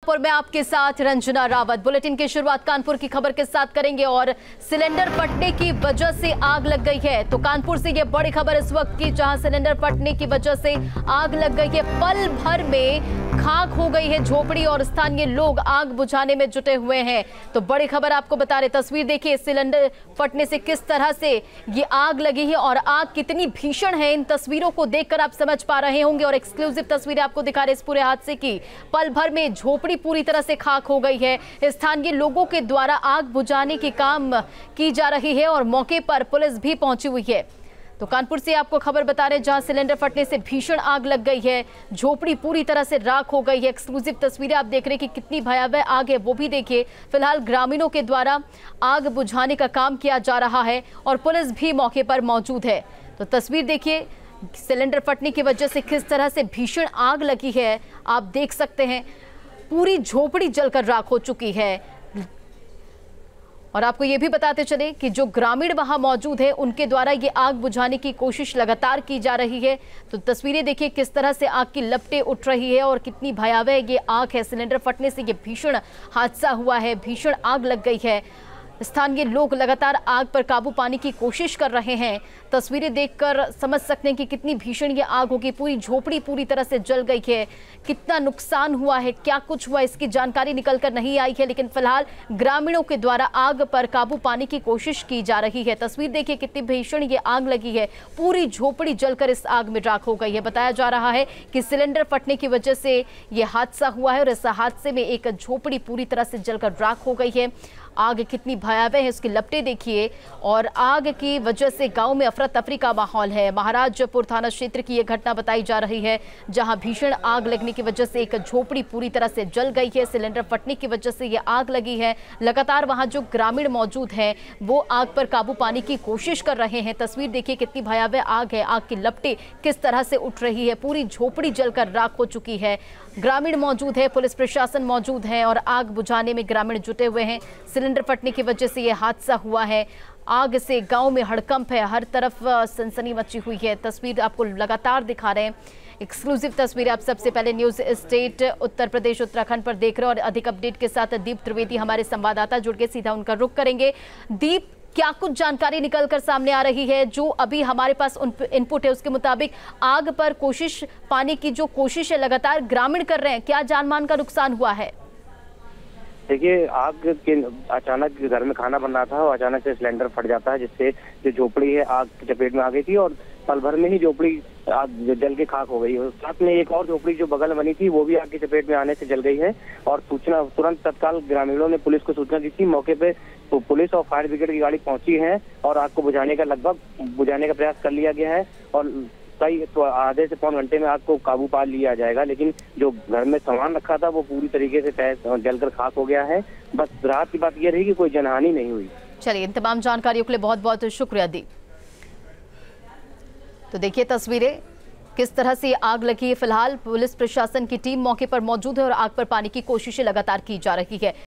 और मैं आपके साथ रंजना रावत। बुलेटिन की शुरुआत कानपुर की खबर के साथ करेंगे और सिलेंडर फटने की वजह से आग लग गई है। तो कानपुर से ये बड़ी खबर इस वक्त की, जहां सिलेंडर फटने की वजह से आग लग गई है। पल भर में खाक हो गई है झोपड़ी और स्थानीय लोग आग बुझाने में जुटे हुए हैं। तो बड़ी खबर आपको बता रहे, तस्वीर देखिए सिलेंडर फटने से किस तरह से ये आग लगी है और आग कितनी भीषण है। इन तस्वीरों को देखकर आप समझ पा रहे होंगे और एक्सक्लूसिव तस्वीरें आपको दिखा रहे इस पूरे हादसे की। पल भर में झोपड़ी पूरी तरह से खाक हो गई है। स्थानीय लोगों के द्वारा आग बुझाने की काम की जा रही है और मौके पर पुलिस भी पहुंची हुई है। तो कानपुर से आपको खबर बता रहे, जहां सिलेंडर फटने से भीषण आग लग गई है, झोपड़ी पूरी तरह से राख हो गई है। एक्सक्लूसिव तस्वीरें आप देख रहे हैं कि कितनी भयावह आग है, वो भी देखिए। फिलहाल ग्रामीणों के द्वारा आग बुझाने का काम किया जा रहा है और पुलिस भी मौके पर मौजूद है। तो तस्वीर देखिए, सिलेंडर फटने की वजह से किस तरह से भीषण आग लगी है, आप देख सकते हैं। पूरी झोपड़ी जलकर राख हो चुकी है। और आपको ये भी बताते चले कि जो ग्रामीण वहां मौजूद है, उनके द्वारा ये आग बुझाने की कोशिश लगातार की जा रही है। तो तस्वीरें देखिए किस तरह से आग की लपटें उठ रही है और कितनी भयावह ये आग है। सिलेंडर फटने से ये भीषण हादसा हुआ है, भीषण आग लग गई है। स्थानीय लोग लगातार आग पर काबू पाने की कोशिश कर रहे हैं। तस्वीरें देखकर समझ सकते हैं कि कितनी भीषण ये आग होगी। पूरी झोपड़ी पूरी तरह से जल गई है। कितना नुकसान हुआ है, क्या कुछ हुआ, इसकी जानकारी निकल कर नहीं आई है, लेकिन फिलहाल ग्रामीणों के द्वारा आग पर काबू पाने की कोशिश की जा रही है। तस्वीर देखिए कितनी भीषण ये आग लगी है। पूरी झोपड़ी जलकर इस आग में राख हो गई है। बताया जा रहा है कि सिलेंडर फटने की वजह से ये हादसा हुआ है और इस हादसे में एक झोपड़ी पूरी तरह से जलकर राख हो गई है। आग कितनी भयावह है, उसकी लपटें देखिए। और आग की वजह से गांव में अफरा तफरी का माहौल है। महाराजपुर थाना क्षेत्र की यह घटना बताई जा रही है, जहां भीषण आग लगने की वजह से एक झोपड़ी पूरी तरह से जल गई है। सिलेंडर फटने की वजह से यह आग लगी है। लगातार वहां जो ग्रामीण मौजूद हैं, वो आग पर काबू पाने की कोशिश कर रहे हैं। तस्वीर देखिए कितनी भयावह आग है, आग की लपटें किस तरह से उठ रही है। पूरी झोपड़ी जलकर राख हो चुकी है। ग्रामीण मौजूद है, पुलिस प्रशासन मौजूद है और आग बुझाने में ग्रामीण जुटे हुए हैं। सिलेंडर फटने की वजह से यह हादसा हुआ है। आग से गांव में हड़कंप है, हर तरफ सनसनी मची हुई है। तस्वीर आपको लगातार दिखा रहे हैं, एक्सक्लूसिव तस्वीरें आप सबसे पहले न्यूज स्टेट उत्तर प्रदेश उत्तराखंड पर देख रहे हैं। और अधिक अपडेट के साथ दीप त्रिवेदी हमारे संवाददाता जुड़ के सीधा उनका रुख करेंगे। दीप, क्या कुछ जानकारी निकलकर सामने आ रही है? जो अभी हमारे पास इनपुट है उसके मुताबिक आग पर कोशिश पाने की जो कोशिश है लगातार ग्रामीण कर रहे हैं, क्या जानमाल का नुकसान हुआ है? देखिए, आग के अचानक घर में खाना बन रहा था और अचानक से सिलेंडर फट जाता है, जिससे जो झोपड़ी है आग की चपेट में आ गई थी और पल भर में ही झोपड़ी जल के खाक हो गई। और साथ में एक और झोपड़ी जो बगल में बनी थी वो भी आग की चपेट में आने से जल गई है। और सूचना तुरंत तत्काल ग्रामीणों ने पुलिस को सूचना दी थी। मौके पे तो पुलिस और फायर ब्रिगेड की गाड़ी पहुंची है और आग को बुझाने का प्रयास कर लिया गया है। और कई तो आधे से पौन घंटे में आग को काबू पा लिया जाएगा, लेकिन जो घर में सामान रखा था वो पूरी तरीके से जलकर खाक हो गया है। बस राहत की बात यह रही कि कोई जनहानि नहीं हुई। चलिए, इन तमाम जानकारियों के लिए बहुत बहुत शुक्रिया दी। तो देखिए तस्वीरें किस तरह से आग लगी है। फिलहाल पुलिस प्रशासन की टीम मौके पर मौजूद है और आग पर पाने की कोशिशें लगातार की जा रही है।